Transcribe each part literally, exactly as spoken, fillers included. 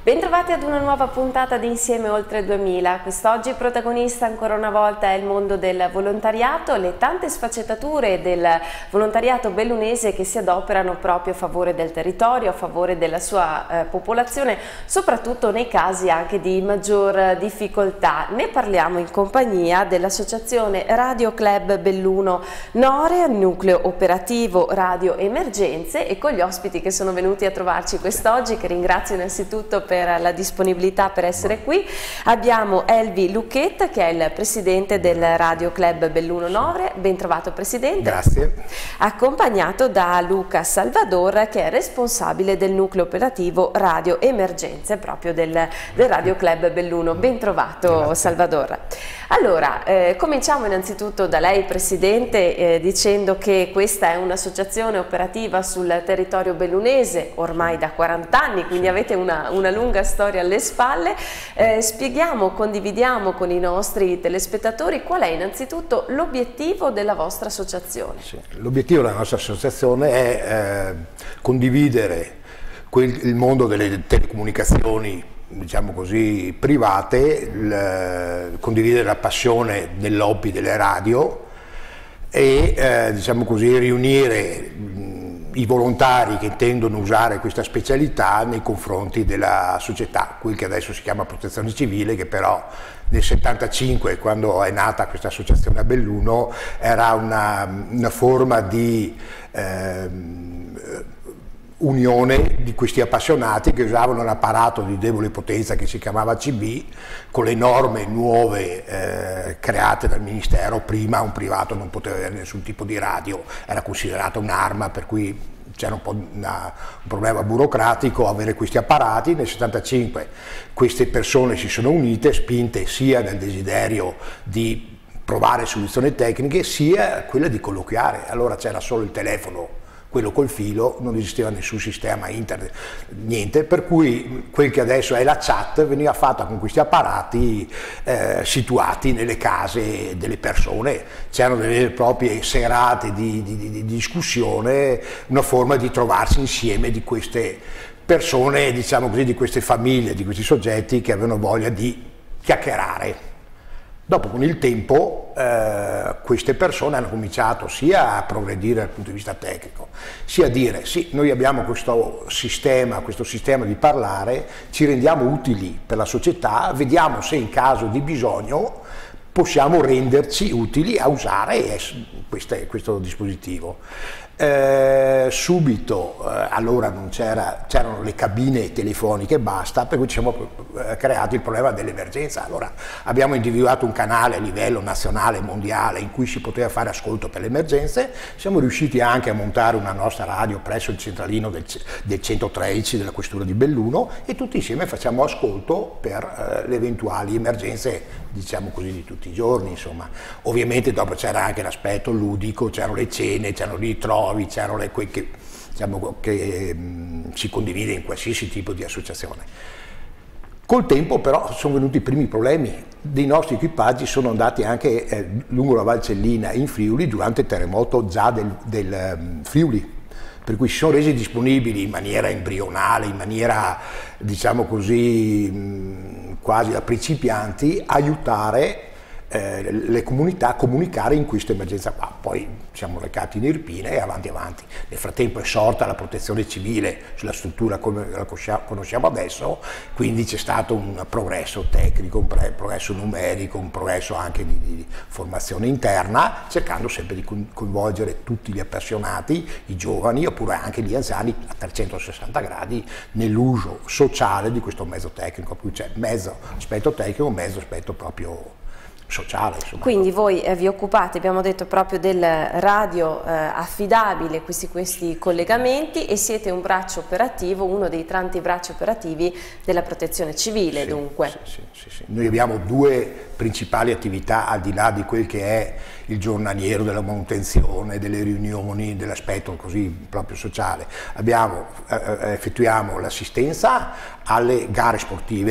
Bentrovati ad una nuova puntata di Insieme Oltre duemila. Quest'oggi protagonista ancora una volta è il mondo del volontariato, le tante sfaccettature del volontariato bellunese che si adoperano proprio a favore del territorio, a favore della sua eh, popolazione, soprattutto nei casi anche di maggior difficoltà. Ne parliamo in compagnia dell'associazione Radio Club Belluno Nore, nucleo operativo Radio Emergenze, e con gli ospiti che sono venuti a trovarci quest'oggi, che ringrazio innanzitutto per la disponibilità per essere qui. Abbiamo Elvi Lucchetta, che è il presidente del Radio Club Belluno Nore. Ben trovato, presidente. Grazie. Accompagnato da Luca Salvador, che è responsabile del nucleo operativo Radio Emergenze proprio del, del Radio Club Belluno. Ben trovato. Grazie. Salvador. Allora, eh, cominciamo innanzitutto da lei, presidente, eh, dicendo che questa è un'associazione operativa sul territorio bellunese ormai da quaranta anni, quindi avete una, una lunga storia alle spalle. Eh, spieghiamo, condividiamo con i nostri telespettatori qual è innanzitutto l'obiettivo della vostra associazione. Sì, l'obiettivo della nostra associazione è eh, condividere quel, il mondo delle telecomunicazioni, diciamo così, private, il, condividere la passione del lobby delle radio e eh, diciamo così, riunire mh, i volontari che intendono usare questa specialità nei confronti della società, quel che adesso si chiama protezione civile, che però nel settantacinque, quando è nata questa associazione a Belluno, era una, una forma di eh, unione di questi appassionati che usavano l'apparato di debole potenza che si chiamava C B, con le norme nuove eh, create dal Ministero. Prima un privato non poteva avere nessun tipo di radio, era considerata un'arma, per cui c'era un po' una, un problema burocratico avere questi apparati. Nel settantacinque queste persone si sono unite, spinte sia dal desiderio di provare soluzioni tecniche, sia quella di colloquiare. Allora c'era solo il telefono, quello col filo, non esisteva nessun sistema internet, niente, per cui quel che adesso è la chat veniva fatta con questi apparati eh, situati nelle case delle persone. C'erano delle vere e proprie serate di, di, di, di discussione, una forma di trovarsi insieme di queste persone, diciamo così, di queste famiglie, di questi soggetti che avevano voglia di chiacchierare. Dopo, con il tempo, eh, queste persone hanno cominciato sia a progredire dal punto di vista tecnico, sia a dire sì, noi abbiamo questo sistema, questo sistema di parlare, ci rendiamo utili per la società, vediamo se in caso di bisogno possiamo renderci utili a usare queste, questo dispositivo. Eh, subito, eh, allora non c'era, c'erano le cabine telefoniche e basta, per cui ci siamo eh, creati il problema dell'emergenza. Allora abbiamo individuato un canale a livello nazionale e mondiale in cui si poteva fare ascolto per le emergenze. Siamo riusciti anche a montare una nostra radio presso il centralino del, del centotredici della questura di Belluno, e tutti insieme facciamo ascolto per eh, le eventuali emergenze, diciamo così, di tutti i giorni, insomma. Ovviamente dopo c'era anche l'aspetto ludico, c'erano le cene, c'erano i ritrovi, c'erano le quei che, diciamo, che mh, si condivide in qualsiasi tipo di associazione. Col tempo però sono venuti i primi problemi. Dei nostri equipaggi sono andati anche eh, lungo la Valcellina in Friuli durante il terremoto già del, del um, Friuli, per cui si sono resi disponibili in maniera embrionale, in maniera, diciamo così, mh, quasi da principianti, a aiutare Eh, le comunità a comunicare in questa emergenza qua. Poi siamo recati in Irpina e avanti avanti. Nel frattempo è sorta la protezione civile sulla struttura come la conosciamo adesso, quindi c'è stato un progresso tecnico, un progresso numerico, un progresso anche di, di formazione interna, cercando sempre di coinvolgere tutti gli appassionati, i giovani oppure anche gli anziani a trecentosessanta gradi nell'uso sociale di questo mezzo tecnico. Qui c'è mezzo aspetto tecnico, mezzo aspetto proprio sociale, insomma. Quindi voi eh, vi occupate, abbiamo detto, proprio del radio eh, affidabile, questi, questi collegamenti, e siete un braccio operativo, uno dei tanti bracci operativi della protezione civile, sì, dunque. Sì, sì, sì, sì. Noi abbiamo due principali attività al di là di quel che è il giornaliero della manutenzione, delle riunioni, dell'aspetto così proprio sociale. Abbiamo, eh, effettuiamo l'assistenza alle gare sportive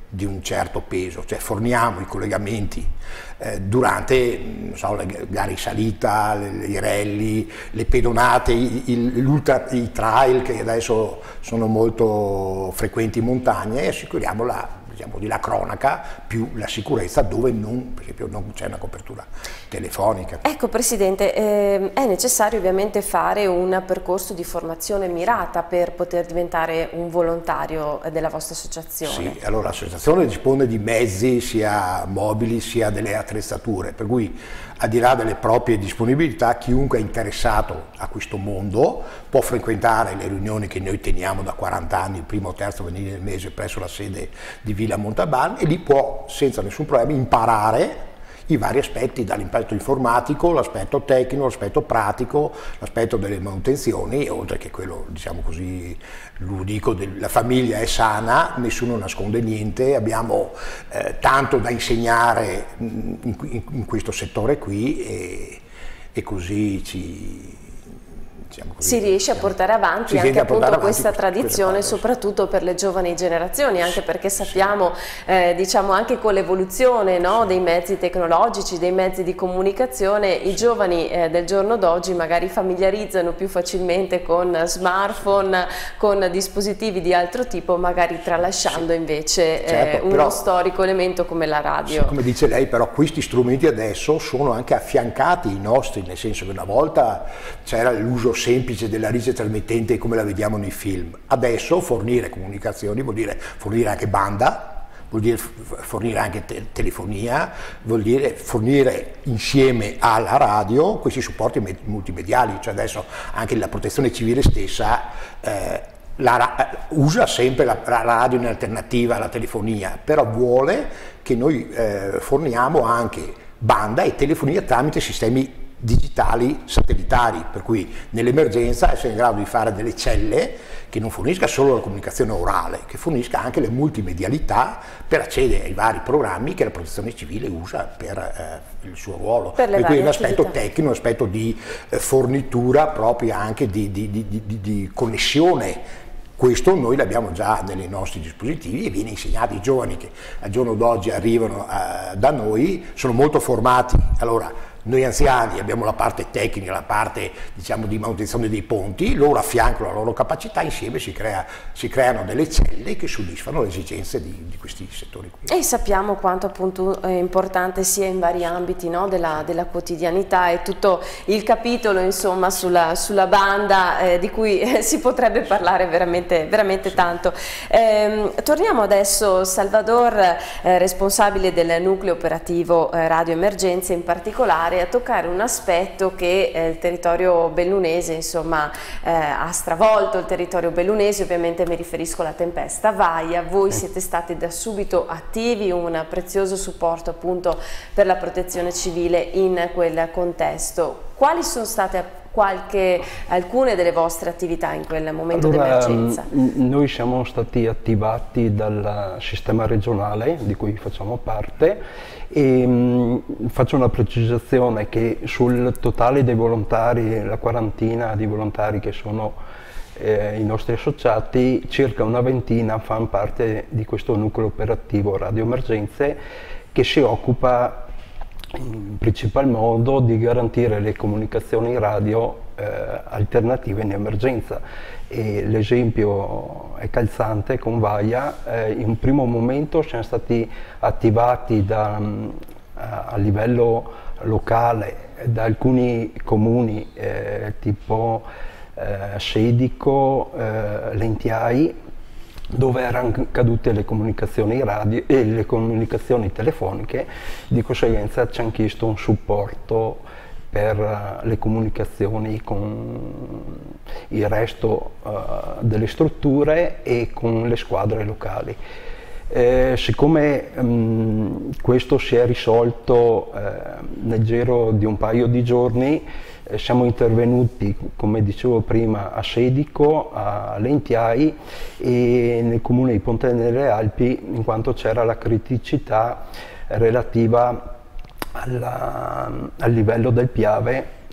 di un certo peso, cioè forniamo i collegamenti eh, durante non so, le gare in salita, le, i rally, le pedonate, i, i, i trail che adesso sono molto frequenti in montagna, e assicuriamo la, diciamo, di la cronaca più la sicurezza dove non, per esempio, non c'è una copertura telefonica. Ecco Presidente, eh, è necessario ovviamente fare un percorso di formazione mirata per poter diventare un volontario della vostra associazione. Sì, allora l'associazione dispone di mezzi sia mobili sia delle attrezzature, per cui al di là delle proprie disponibilità chiunque è interessato a questo mondo può frequentare le riunioni che noi teniamo da quaranta anni, il primo o terzo venerdì del mese presso la sede di Villa Montalban, e lì può senza nessun problema imparare i vari aspetti, dall'impatto informatico, l'aspetto tecnico, l'aspetto pratico, l'aspetto delle manutenzioni, oltre che quello, diciamo così, ludico, la famiglia è sana, nessuno nasconde niente, abbiamo eh, tanto da insegnare in, in, in questo settore qui, e, e così ci... Diciamo così, si riesce a portare avanti anche appunto avanti questa tradizione, soprattutto per le giovani generazioni, anche perché sappiamo, eh, diciamo anche con l'evoluzione, no, dei mezzi tecnologici, dei mezzi di comunicazione, i giovani eh, del giorno d'oggi magari familiarizzano più facilmente con smartphone, con dispositivi di altro tipo, magari tralasciando invece certo, eh, uno però, storico elemento come la radio. Sì, come dice lei, però questi strumenti adesso sono anche affiancati ai nostri, nel senso che una volta c'era l'uso semplice della rete trasmettente come la vediamo nei film. Adesso fornire comunicazioni vuol dire fornire anche banda, vuol dire fornire anche te telefonia, vuol dire fornire insieme alla radio questi supporti multimediali, cioè adesso anche la protezione civile stessa eh, la, usa sempre la, la radio in alternativa alla telefonia, però vuole che noi eh, forniamo anche banda e telefonia tramite sistemi digitali satellitari, per cui nell'emergenza essere in grado di fare delle celle che non fornisca solo la comunicazione orale, che fornisca anche le multimedialità per accedere ai vari programmi che la protezione civile usa per eh, il suo ruolo. Per, per cui un aspetto attività. tecnico, un aspetto di eh, fornitura proprio anche di, di, di, di, di connessione. Questo noi l'abbiamo già nei nostri dispositivi e viene insegnato ai giovani che al giorno d'oggi arrivano eh, da noi, sono molto formati. Allora, noi anziani abbiamo la parte tecnica, la parte diciamo di manutenzione dei ponti, loro affiancano la loro capacità, insieme si, crea, si creano delle celle che soddisfano le esigenze di, di questi settori qui. E sappiamo quanto appunto è importante sia in vari ambiti, no, della, della quotidianità, e tutto il capitolo insomma sulla, sulla banda eh, di cui eh, si potrebbe parlare veramente, veramente sì. tanto. Eh, torniamo adesso, Salvador, eh, responsabile del nucleo operativo eh, Radio Emergenze in particolare, a toccare un aspetto che eh, il territorio bellunese insomma eh, ha stravolto il territorio bellunese. Ovviamente mi riferisco alla tempesta Vaia. Voi siete stati da subito attivi, un prezioso supporto appunto per la protezione civile in quel contesto. Quali sono state qualche, alcune delle vostre attività in quel momento allora, d'emergenza? Noi siamo stati attivati dal sistema regionale di cui facciamo parte, e mh, faccio una precisazione che sul totale dei volontari, la quarantina di volontari che sono eh, i nostri associati, circa una ventina fanno parte di questo nucleo operativo Radio Emergenze, che si occupa in principal modo di garantire le comunicazioni radio eh, alternative in emergenza. L'esempio è calzante con Vaia. Eh, in un primo momento siamo stati attivati da, a livello locale da alcuni comuni eh, tipo eh, Sedico, eh, Lentiai, dove erano cadute le comunicazioni radio e le comunicazioni telefoniche. Di conseguenza ci hanno chiesto un supporto per le comunicazioni con il resto uh, delle strutture e con le squadre locali. Eh, siccome um, questo si è risolto eh, nel giro di un paio di giorni, eh, siamo intervenuti, come dicevo prima, a Sedico, a Lentiai e nel comune di Ponte nelle Alpi, in quanto c'era la criticità relativa alla, al livello del Piave,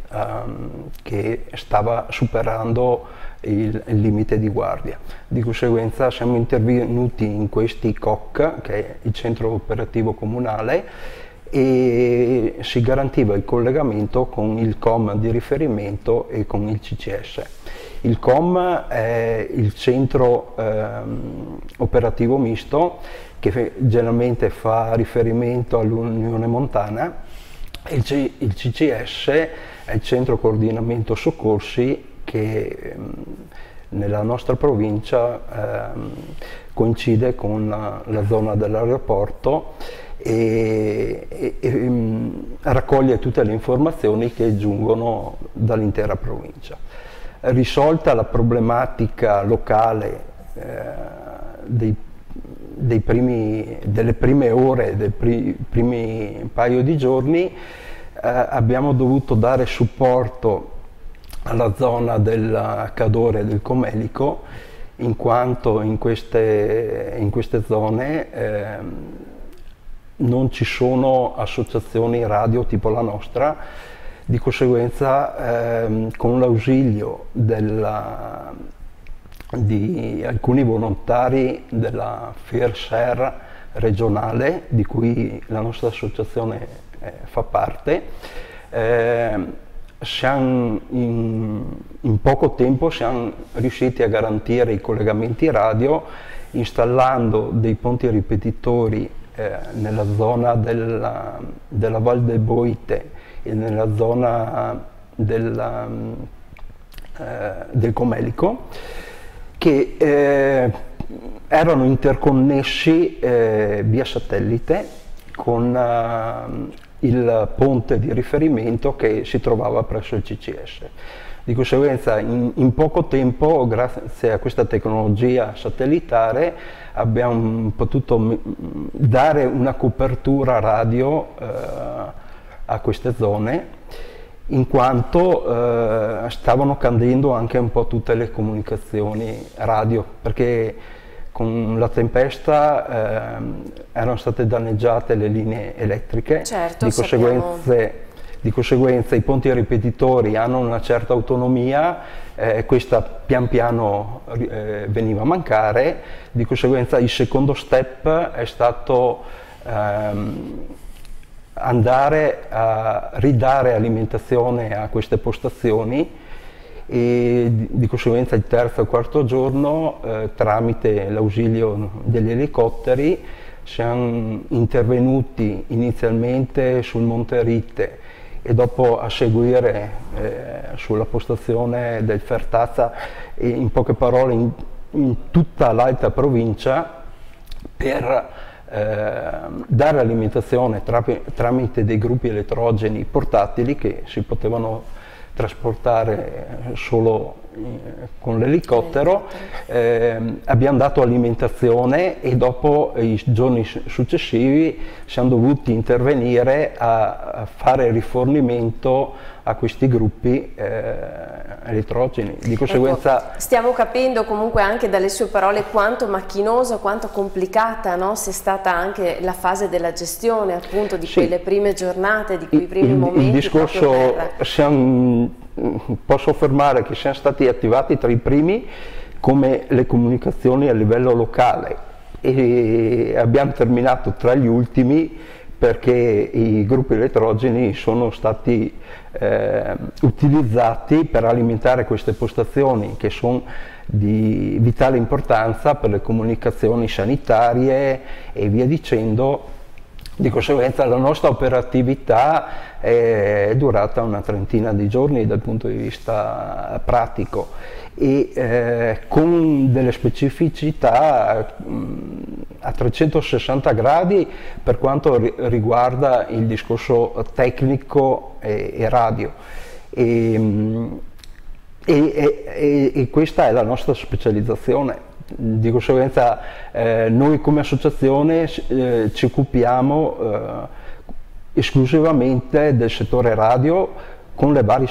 um, che stava superando il, il limite di guardia. Di conseguenza siamo intervenuti in questi C O C, che è il centro operativo comunale, e si garantiva il collegamento con il C O M di riferimento e con il C C S. Il C O M è il centro ehm, operativo misto che generalmente fa riferimento all'Unione Montana, e il, C il C C S è il centro coordinamento soccorsi che ehm, nella nostra provincia ehm, coincide con la, la zona dell'aeroporto e, e, e um, raccoglie tutte le informazioni che giungono dall'intera provincia. Risolta la problematica locale eh, dei, dei primi, delle prime ore, dei pri, primi paio di giorni, eh, abbiamo dovuto dare supporto alla zona del Cadore e del Comelico, in quanto in queste, in queste zone eh, non ci sono associazioni radio tipo la nostra. Di conseguenza ehm, con l'ausilio di alcuni volontari della FIRSER regionale, di cui la nostra associazione eh, fa parte, eh, siamo in, in poco tempo siamo riusciti a garantire i collegamenti radio installando dei ponti ripetitori eh, nella zona della, della Val del Boite e nella zona della, eh, del Comelico, che eh, erano interconnessi eh, via satellite con eh, il ponte di riferimento che si trovava presso il C C S. Di conseguenza in, in poco tempo, grazie a questa tecnologia satellitare, abbiamo potuto dare una copertura radio eh, a queste zone, in quanto eh, stavano cadendo anche un po' tutte le comunicazioni radio, perché con la tempesta eh, erano state danneggiate le linee elettriche, certo, di, conseguenza, di conseguenza i ponti ripetitori hanno una certa autonomia, eh, questa pian piano eh, veniva a mancare. Di conseguenza il secondo step è stato ehm, andare a ridare alimentazione a queste postazioni, e di conseguenza il terzo e quarto giorno eh, tramite l'ausilio degli elicotteri siamo intervenuti inizialmente sul Monte Ritte e dopo a seguire eh, sulla postazione del Fertazza, e in poche parole in, in tutta l'alta provincia, per eh, dare alimentazione tra, tramite dei gruppi elettrogeni portatili che si potevano trasportare solo eh, con l'elicottero. Eh, abbiamo dato alimentazione e dopo i giorni successivi siamo dovuti intervenire a, a fare rifornimento a questi gruppi eh, elettrogeni. Di conseguenza... Ecco, stiamo capendo comunque anche dalle sue parole quanto macchinoso, quanto complicata, no? sia stata anche la fase della gestione appunto di sì. quelle prime giornate, di quei primi il, momenti. Il discorso, per... siamo, posso affermare che siamo stati attivati tra i primi come le comunicazioni a livello locale, e abbiamo terminato tra gli ultimi perché i gruppi elettrogeni sono stati eh, utilizzati per alimentare queste postazioni che sono di vitale importanza per le comunicazioni sanitarie e via dicendo. Di conseguenza la nostra operatività è durata una trentina di giorni dal punto di vista pratico, e eh, con delle specificità mh, a trecentosessanta gradi per quanto ri riguarda il discorso tecnico e, e radio. E, mh, e, e, e questa è la nostra specializzazione. Di conseguenza eh, noi come associazione eh, ci occupiamo eh, esclusivamente del settore radio, con le varie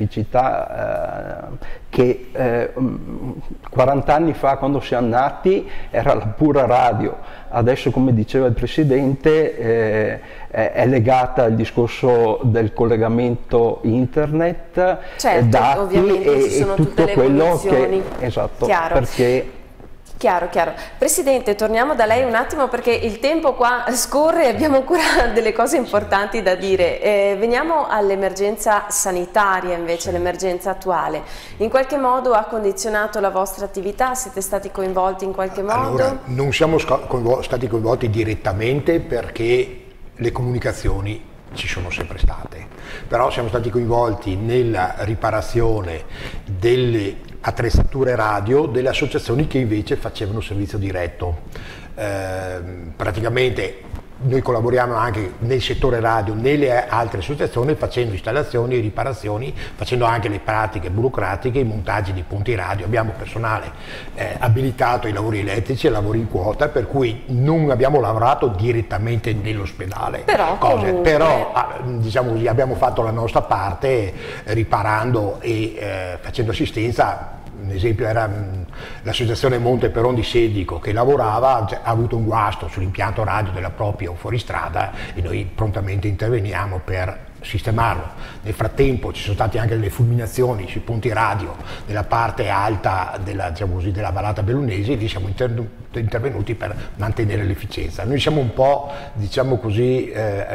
specificità eh, che eh, quaranta anni fa, quando siamo nati, era la pura radio. Adesso, come diceva il Presidente, eh, è legata al discorso del collegamento internet, certo, dati ovviamente e, ci sono e tutto tutte le quello evoluzioni. che... Esatto, chiaro. perché... Chiaro, chiaro. Presidente, torniamo da lei un attimo perché il tempo qua scorre e abbiamo ancora delle cose importanti da dire. Eh, veniamo all'emergenza sanitaria invece, l'emergenza attuale. In qualche modo ha condizionato la vostra attività? Siete stati coinvolti in qualche modo? Allora, non siamo stati coinvolti direttamente perché le comunicazioni ci sono sempre state, però siamo stati coinvolti nella riparazione delle attrezzature radio delle associazioni che invece facevano servizio diretto. Eh, praticamente noi collaboriamo anche nel settore radio, nelle altre associazioni, facendo installazioni, riparazioni, facendo anche le pratiche burocratiche, i montaggi di punti radio. Abbiamo personale eh, abilitato ai lavori elettrici e ai lavori in quota, per cui non abbiamo lavorato direttamente nell'ospedale. Però, cose. Però diciamo così, abbiamo fatto la nostra parte eh, riparando e eh, facendo assistenza. Un esempio era l'associazione Monte Peron di Sedico, che lavorava, cioè, ha avuto un guasto sull'impianto radio della propria fuoristrada e noi prontamente interveniamo per sistemarlo. Nel frattempo ci sono state anche delle fulminazioni sui punti radio della parte alta della, diciamo così, della vallata bellunese, e lì siamo inter intervenuti per mantenere l'efficienza. Noi siamo un po', diciamo così, eh,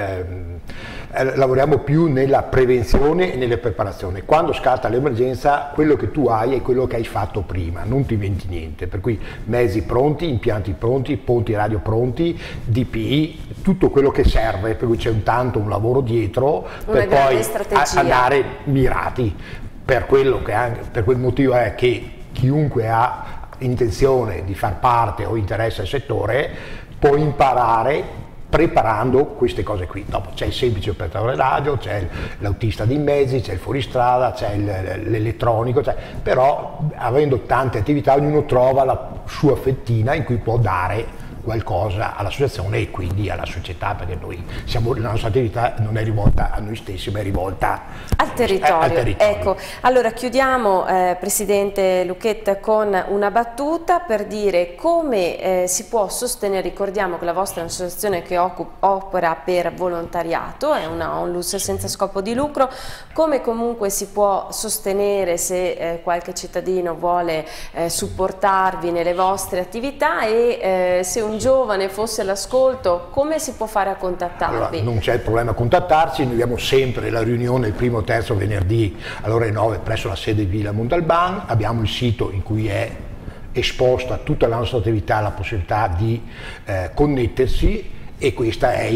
eh, lavoriamo più nella prevenzione e nella preparazione. Quando scatta l'emergenza, quello che tu hai è quello che hai fatto prima, non ti inventi niente, per cui mezzi pronti, impianti pronti, ponti radio pronti, D P I, tutto quello che serve, per cui c'è un tanto un lavoro dietro per poi andare mirati. Per quello che anche, per quel motivo è che chiunque ha intenzione di far parte o interesse al settore può imparare preparando queste cose qui. Dopo c'è il semplice operatore radio, c'è l'autista di mezzi, c'è il fuoristrada, c'è l'elettronico, però avendo tante attività ognuno trova la sua fettina in cui può dare qualcosa all'associazione e quindi alla società, perché noi siamo, la nostra attività non è rivolta a noi stessi, ma è rivolta al territorio. Al territorio. Ecco, allora chiudiamo, eh, Presidente Lucchetta, con una battuta per dire come eh, si può sostenere. Ricordiamo che la vostra è un'associazione che opera per volontariato, è una onlus senza scopo di lucro, come comunque si può sostenere se eh, qualche cittadino vuole eh, supportarvi nelle vostre attività, e eh, se un giovane fosse all'ascolto, come si può fare a contattarvi? Allora, non c'è il problema a contattarci, noi abbiamo sempre la riunione il primo terzo venerdì alle ore nove presso la sede di Villa Montalban, abbiamo il sito in cui è esposta tutta la nostra attività, la possibilità di eh, connettersi, e questo è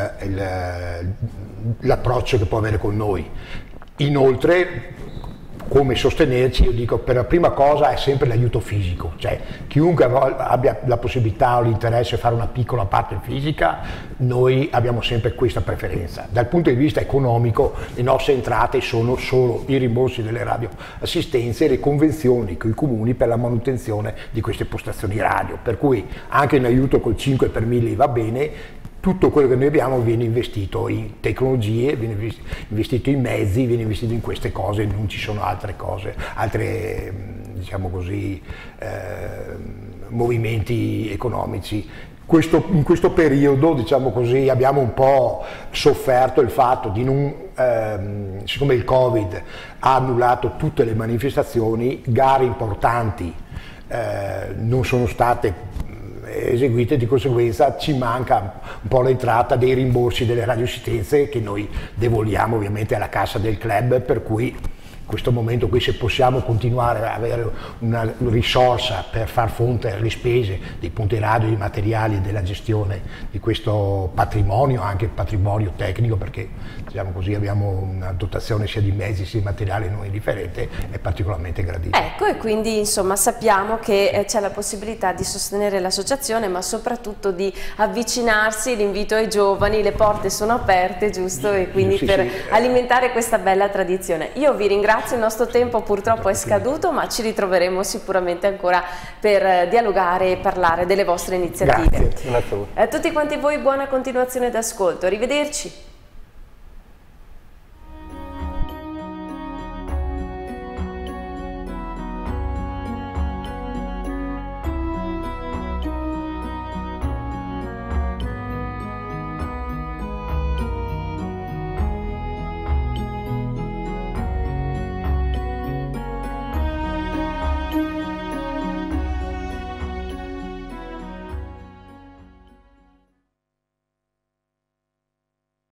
l'approccio che può avere con noi. Inoltre, come sostenerci, io dico, per la prima cosa è sempre l'aiuto fisico, cioè chiunque abbia la possibilità o l'interesse a fare una piccola parte fisica, noi abbiamo sempre questa preferenza. Dal punto di vista economico le nostre entrate sono solo i rimborsi delle radioassistenze e le convenzioni con i comuni per la manutenzione di queste postazioni radio, per cui anche un aiuto col cinque per mille va bene. Tutto quello che noi abbiamo viene investito in tecnologie, viene investito in mezzi, viene investito in queste cose, non ci sono altre cose, altre, diciamo così, eh, movimenti economici. Questo, in questo periodo, diciamo così, abbiamo un po' sofferto il fatto di non, ehm, siccome il Covid ha annullato tutte le manifestazioni, gare importanti eh, non sono state eseguite, di conseguenza ci manca un po' l'entrata dei rimborsi delle radioassistenze che noi devolviamo ovviamente alla cassa del club, per cui in questo momento qui, se possiamo continuare a avere una risorsa per far fronte alle spese dei punti radio, dei materiali e della gestione di questo patrimonio, anche patrimonio tecnico, perché diciamo così abbiamo una dotazione sia di mezzi sia di materiale non indifferente, è particolarmente gradita. Ecco, e quindi insomma sappiamo che eh, c'è la possibilità di sostenere l'associazione, ma soprattutto di avvicinarsi. L'invito ai giovani, le porte sono aperte, giusto? E quindi sì, per sì. alimentare questa bella tradizione. Io vi ringrazio. Il nostro tempo purtroppo è scaduto, ma ci ritroveremo sicuramente ancora per dialogare e parlare delle vostre iniziative. Grazie. A tutti quanti voi buona continuazione d'ascolto, arrivederci.